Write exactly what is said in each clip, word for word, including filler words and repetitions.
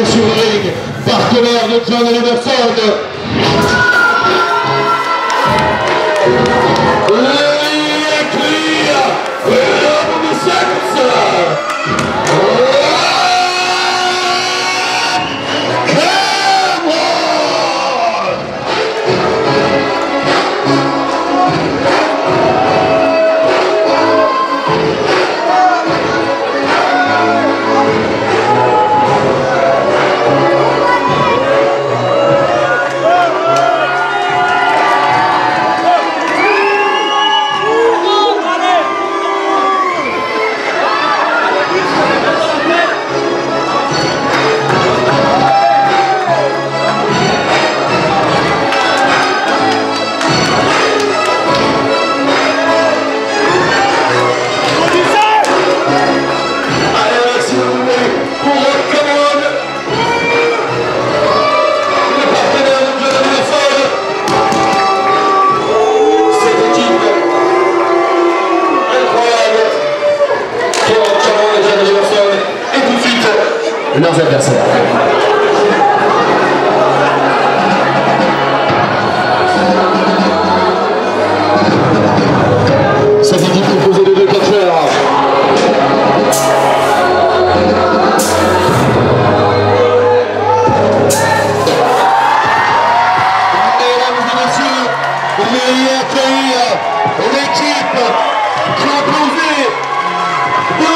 entrée sur le ring, partenaire de John Oliverson. Leurs adversaires. Cette équipe composée de deux catcheurs. Mesdames et messieurs, veuillez accueillir l'équipe composée de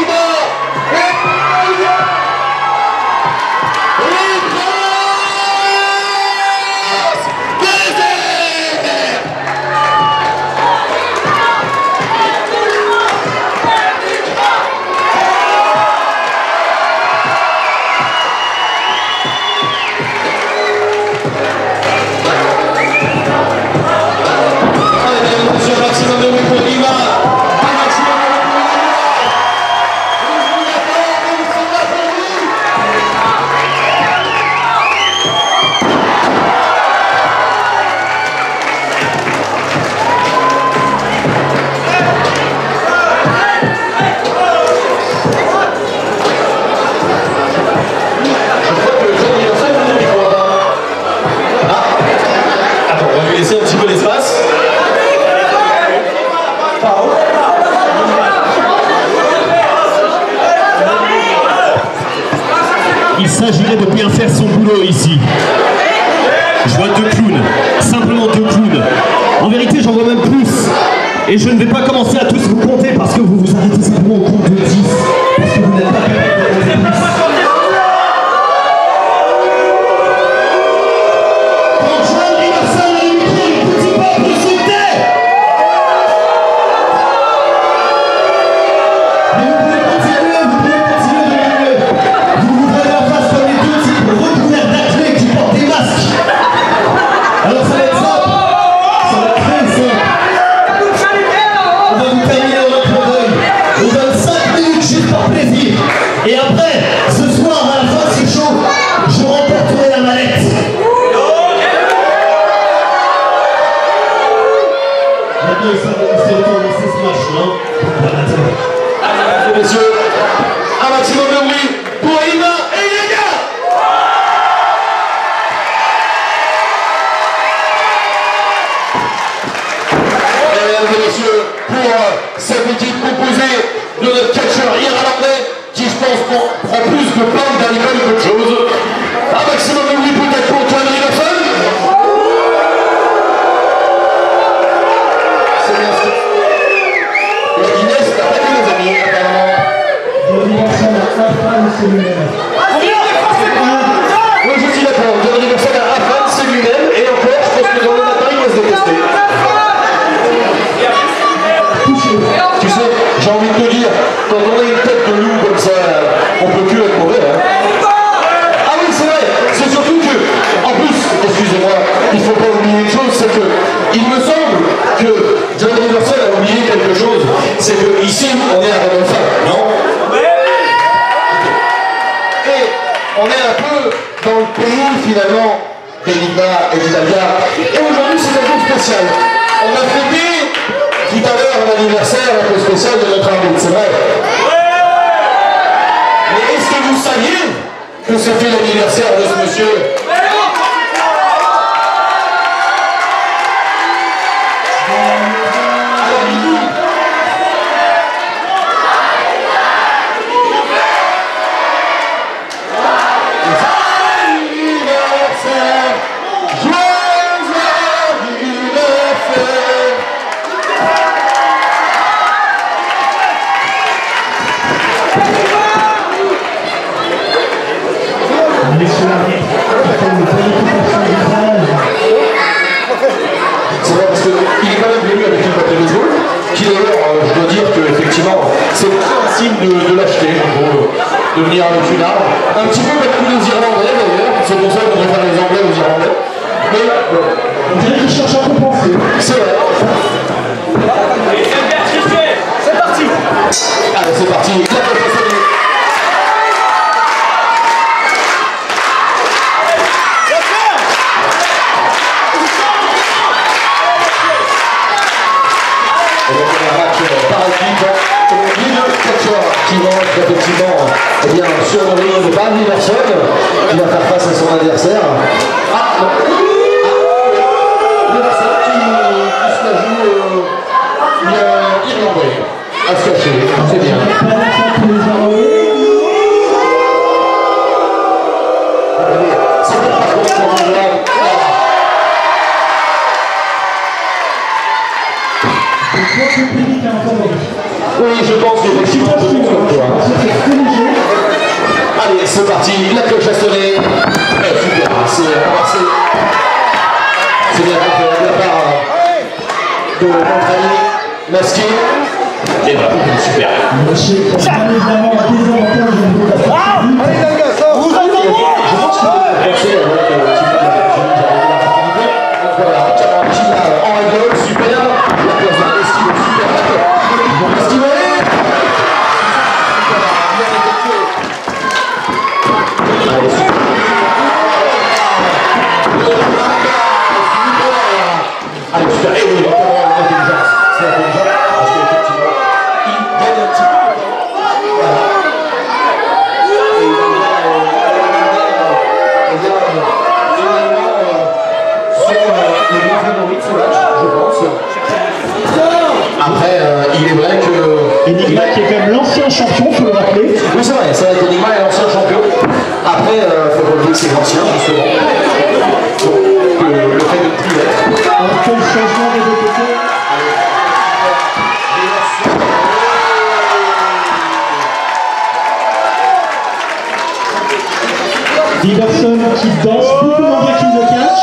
il s'agirait de bien faire son boulot ici. Je vois deux clowns, simplement deux clowns. En vérité, j'en vois même plus. Et je ne vais pas commencer à tous vous compter parce que vous vous arrêtez simplement au compte de dix. Parce que vous n'êtes pas capable de compter plus. Et après, ce soir, à la fin, c'est chaud, je remporterai la mallette. Maintenant, il s'est autorisé ce match, non? Mesdames et messieurs, un maximum de bruit pour Ima et Yaga. Mesdames et messieurs, pour cette équipe composée de notre catcheur irlandais, qui je pense prend plus de plantes d'alcool qu'autre chose. Un maximum de bruit peut-être pour John Oliverson. C'est bien sûr. La Guinness n'a pas que les amis, apparemment. Oui, je suis d'accord. John Oliverson a un fan, c'est lui-même. Et encore, je pense que dans le matin, il va se détester. Tu sais, j'ai envie de te dire, quand on a une tête de loup comme ça, on peut plus être mauvais. Hein. Ah oui, c'est vrai, c'est surtout que, en plus, excusez-moi, il ne faut pas oublier une chose, c'est que, il me semble que John Oliverson a oublié quelque chose, c'est que ici, on est à Rodolphin, non? Et on est un peu dans le pays, finalement, d'Enigma et d'Italia. Et aujourd'hui, c'est un jour spécial. On a fêté tout à l'heure un anniversaire un peu spécial de notre arbitre, c'est vrai. Mais est-ce que vous saviez que c'était l'anniversaire de ce monsieur. C'est vrai parce qu'il est quand même venu avec une boîte de baseball, qui d'ailleurs, je dois dire qu'effectivement, c'est un signe de, de lâcheté pour de venir avec une arme. Un petit peu comme tous les Irlandais d'ailleurs, c'est pour ça qu'on préfère les Anglais aux Irlandais. Mais bon, on dirait qu'ils cherchent un peu penser. C'est vrai. C'est parti. Allez, c'est parti. Qui va être effectivement eh bien, sur le ring de Barney Larson, qui va faire face à son adversaire. Ah non. Ah, le Larson qui, qui se la joue euh, bien irlandais, à se cacher, c'est bien. Oui, je pense qu'effectivement, je pense comme toi. Allez, c'est parti, la cloche a sonné. Eh, super, c'est c'est bien fait de la part de notre ami masqué. Et bah, super. Allez, les gars, ça vous allez voir. Je pense que c'est un voilà, qui en rigole, super. La place d'un estime super. Allez, super, et oui, l'intelligence, c'est intelligent, parce qu'effectivement, il gagne un petit peu de temps. Voilà. Et il va bien, sur les bons favoris de ce match, je pense. Après, euh, il est vrai que... Enigma qui est quand même l'ancien champion, il faut le rappeler. Oui, c'est vrai, c'est vrai qu'Enigma est l'ancien champion. Après, il euh, faut relever que c'est l'ancien, justement. Donc, euh, le fait de ne plus l'être. Un peu le changement des deux côtés. Diverson qui danse beaucoup moins bien qu'il ne catch.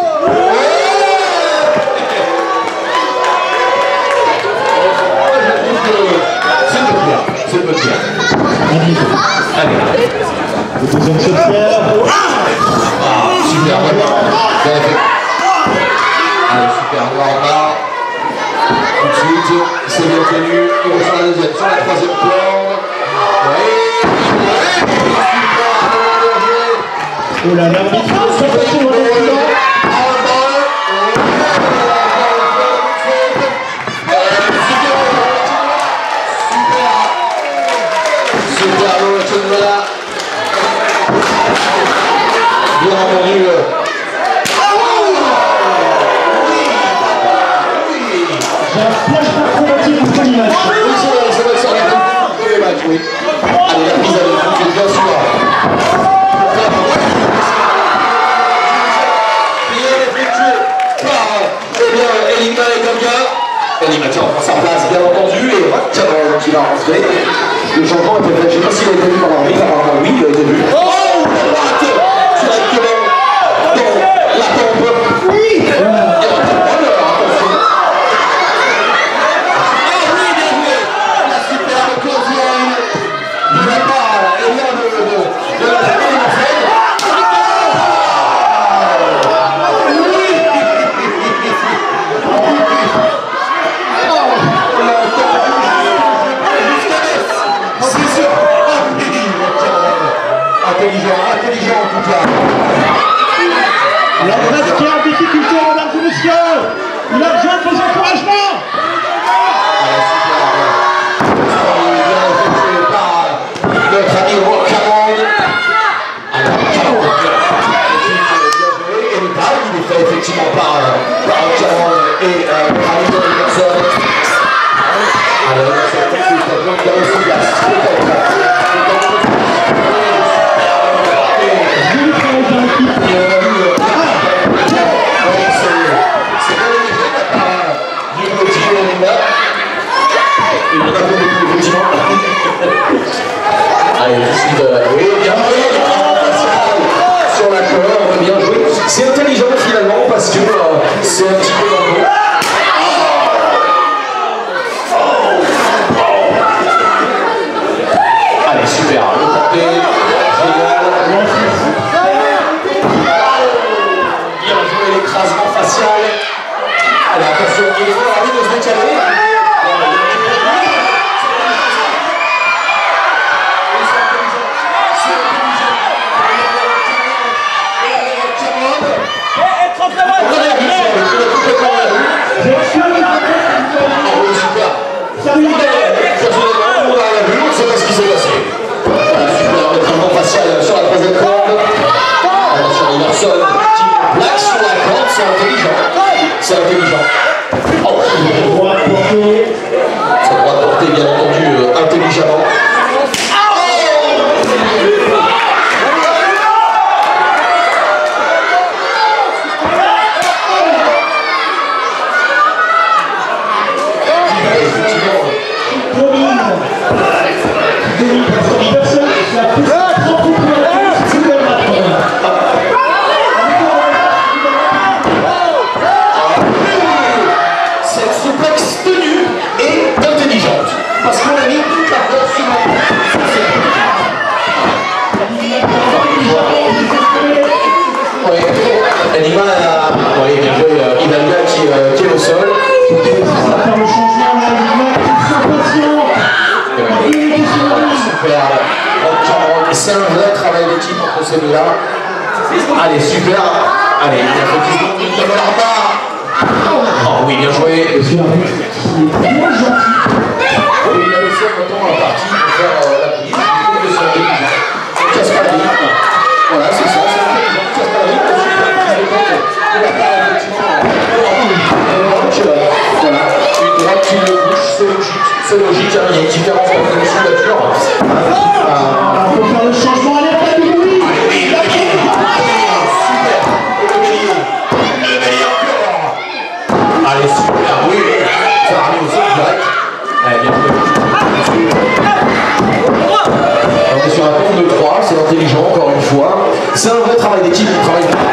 C'est le bien. Allez. Allez. Le deuxième saucière. Ah, super, voilà. Bien fait. Allez, super, noir en bas. Tout de suite, c'est bien tenu. Il va sur la deuxième, sur la troisième corde. Ouais. Ouais. Oh là là, il faut se passer au reculant. Bien entendu. J'ai un flash acrobatique pour le match. Oui, c'est vrai, ça va sortir de les matchs, oui. Allez, la prise à l'écoute, c'est bien sûr. Bien effectué par, eh bien, Enigma et Ganga. Enigma qui reprend sa place, bien entendu, et Rock'n'Roll qui va rentrer. Le changement était fait, je ne sais pas s'il a été vu pendant l'arbitre, apparemment oui, il a été vu. Oh, directement dans la tombe. Oui. Et on a attention. Ah oui, bien joué. La superbe closienne de la part, et bien de, de, de la famille de Marseille. Intelligent, intelligent en tout cas. La presse qui est en difficulté, mesdames et messieurs. Il a besoin de vos encouragements. Allez, super. Bien effectué par notre ami Rock'n'Roll. Allez, fait effectivement par, par Cameron et euh, Hamilton Anderson. Alors, c'est tout de suite un bloc de aussi glace. Il y en a beaucoup, effectivement. Allez, juste de la sur la corde, bien joué. C'est intelligent finalement parce que euh, c'est un petit peu dans le dos. Allez, super. Le porté, génial. Bien joué l'écrasement facial. Allez, attention, il est fort, envie de se décaler. Sur la troisième corde. Attention, Anderson qui plaque sur la corde, c'est intelligent. C'est intelligent. Oh. Sa droite portée, bien entendu, euh, intelligemment. Enigma a oui, bien joué, euh, Hidalgo qui, euh, qui est au sol. Ça va faire le changement là, Enigma qui s'impatient. Super. C'est un vrai travail d'équipe entre ces deux-là. Allez, super. Allez, il a fait dix secondes, il ne volera pas. Oh oui, bien joué. Bien gentil. Oui, il a laissé un bâton à la partie pour faire euh, la prise. Il faut que ça intelligent. Il casse pas la rythme. Voilà, c'est ça, c'est intelligent. Il casse pas la rythme. Voilà, une droite qui le bouge, c'est logique, c'est logique, hein, il y a une différence entre les signatures. Il faut faire le changement, allez, pas de bruit. Super, le meilleur, le meilleur. Allez, super, oui, ça arrive au sol direct. Allez, bien joué. On est sur un compte de trois, c'est intelligent, encore une fois. C'est un vrai travail d'équipe, un travail d'équipe.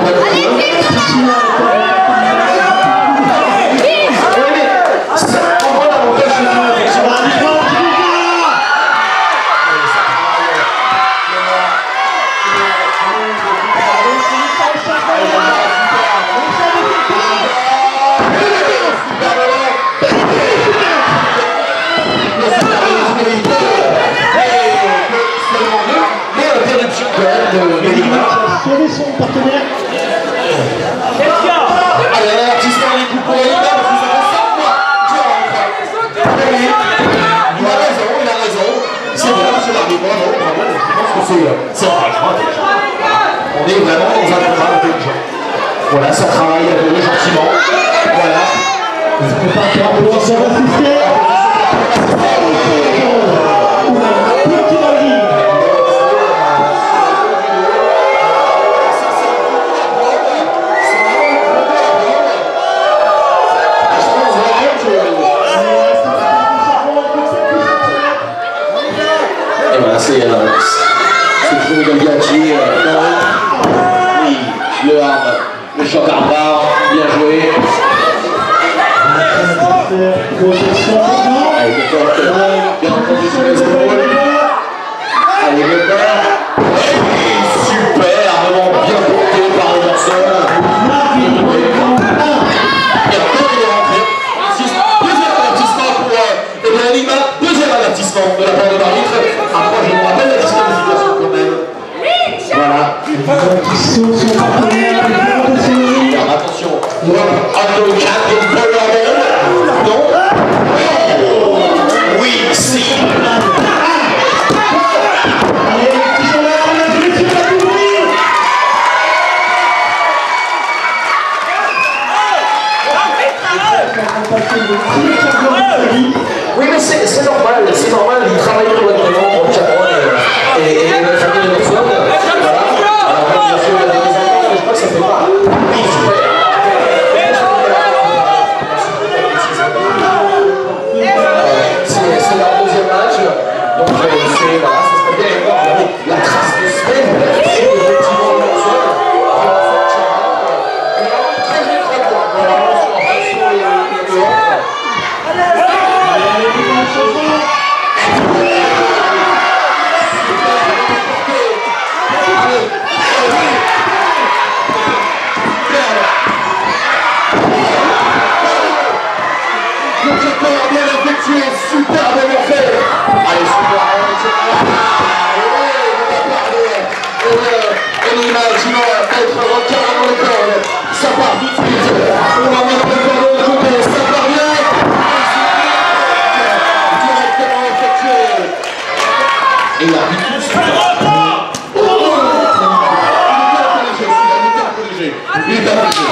Sauver son partenaire. Allez, un artiste les coups pour Enigma parce que ça fait cinq mois qu'il rentre. Il a raison, il a raison. C'est bien, c'est l'arbitre. Bravo, bravo. Je pense que c'est un contrat intelligent. On est vraiment dans un contrat intelligent. Voilà, ça travaille un peu gentiment. Voilà. Je ne peux pas faire de l'or, ça va souffler. C'est euh, toujours Galgati, euh, oui, le hard, le choc hard, bien joué. Allez, le porte, bien entendu sur les épaules. Allez, le corps. Super, vraiment bien porté par Anderson. Deuxième avertissement pour euh, Enigma, deuxième avertissement de la part de l'arbitre. Après, je vous rappelle la disqualification quand même. Voilà. Attention. Anton Cat, non. Oui, si. Tu es superbement fait. Allez, super. Enigma qui va être recarré dans le corps. Ça part tout de suite. On va mettre le corps de l'autre côté. Ça part bien. Directement effectué. Et il a mis tout ce qu'il a. Oh, il est un peu léger. Il est un peu léger. Il est un peu léger.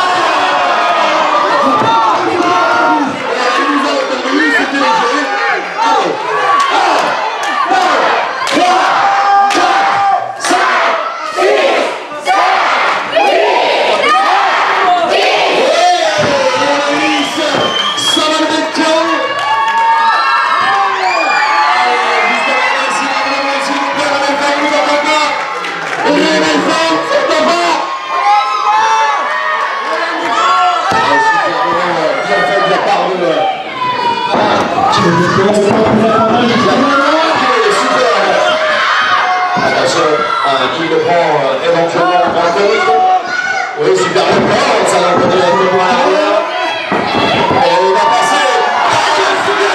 Qui le prend euh, éventuellement en compte. Oui, super le corps, ça va peut-être un peu moins à l'arrière. Et il va passer. Ah, super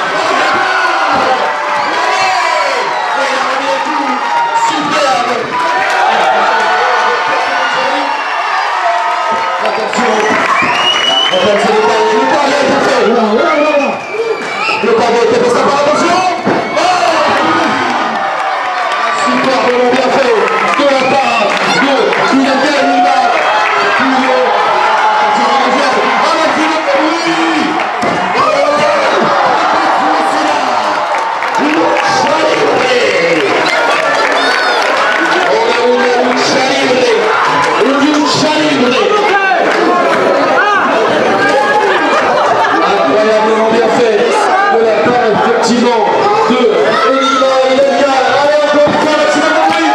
et il a remis un coup. Superbe. Attention. Attention, le pas, le pas, il a été fait. Le pas a été fait, ça part, attention. Superbement bien fait. De la part de Kylian Enigma pour ah la Philippe oui incroyablement bien fait de la part effectivement de Enigma. Il est bien. Allez encore une fois maximum de bruit.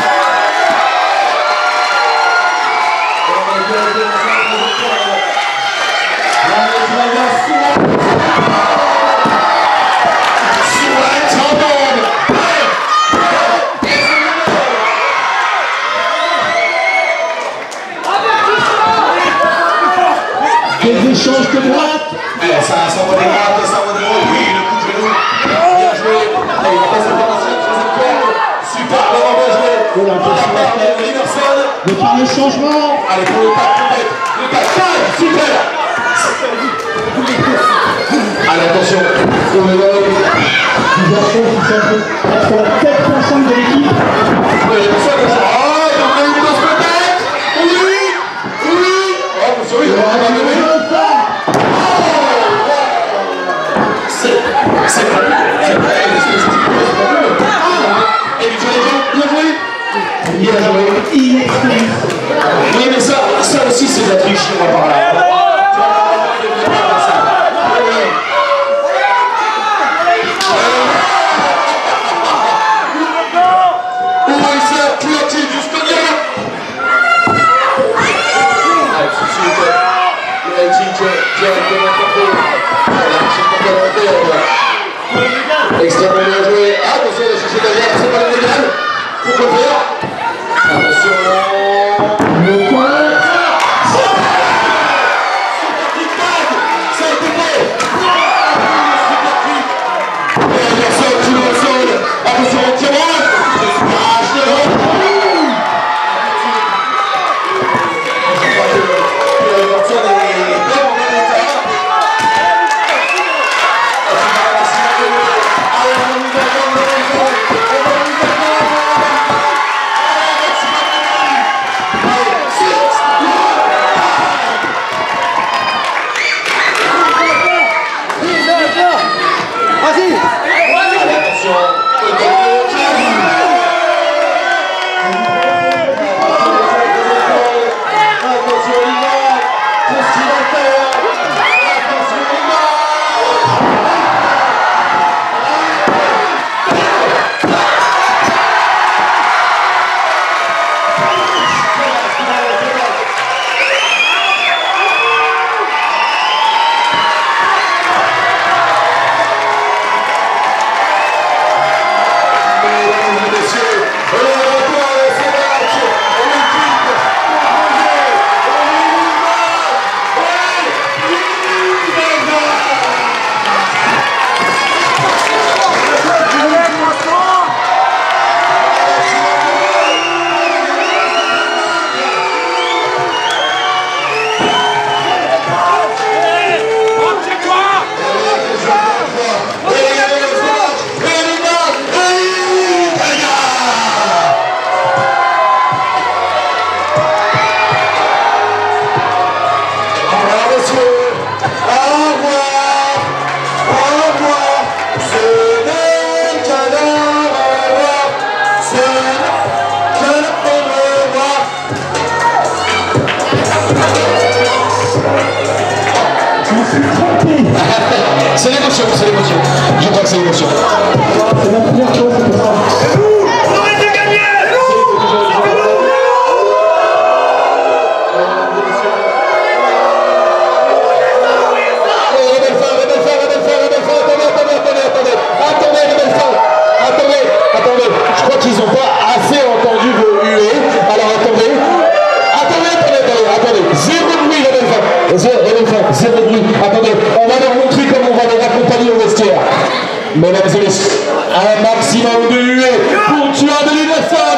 Des échanges de droite. Eh, ça, ça va des droites, ça va des droites. Oui, le coup de genou. Bien joué. Allez, il passe par la troisième corde. Super, vraiment bien joué. De la part de Emerson. De par le changement. Allez, pour le tac peut-être. Le tac, tac, super. Allez, attention. Pour le log. Plusieurs choses qui sont entre la tête pensante de l'équipe. Oui, attention, attention. Ah, il y a une danse peut-être. Oui, oui. Oh, attention, oui, on va pas lever. C'est pas lui, c'est pas lui, et il bien joué, bien joué, il est oui mais ça, ça aussi c'est de la triche, on va par là. Oui, c'est clotilde jusqu'au diable. Allez, tout de suite, le L T directement contre extrêmement bien joué. Attention, il a cherché derrière, c'est pas légal. Pour le faire. Attention. Le coin. Ça a été fait. Et Anderson qui le sol. Attention au tirage. Smash de l'autre. Je crois que Anderson est bien en bon état. suis trompé. C'est l'émotion, c'est l'émotion. Je crois que c'est l'émotion. C'est la première chose, c'est pour ça. On aurait dû gagner. Attendez, je crois qu'ils n'ont pas assez entendu vos huées. Alors attendez. Attendez, attendez, attendez, attendez. Zéro bruit, la belle femme. Zéro, la belle femme, zéro bruit. Attendez, on va leur montrer comment on va les accompagner au vestiaire. Mesdames et messieurs, un maximum de huées pour tuer de l'U N E S A.